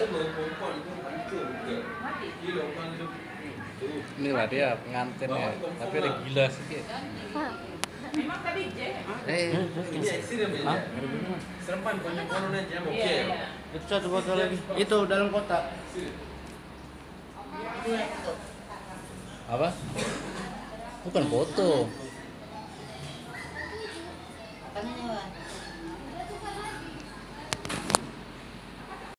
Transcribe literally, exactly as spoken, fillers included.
Inilah dia pengantin ya, tapi ada gila sedikit. Memang tadi J. Eh, Ini ekstrim ya. Serempan banyak konon aja oke. Itu satu botol lagi. Itu dalam kotak. apa? Bukan foto. Katanya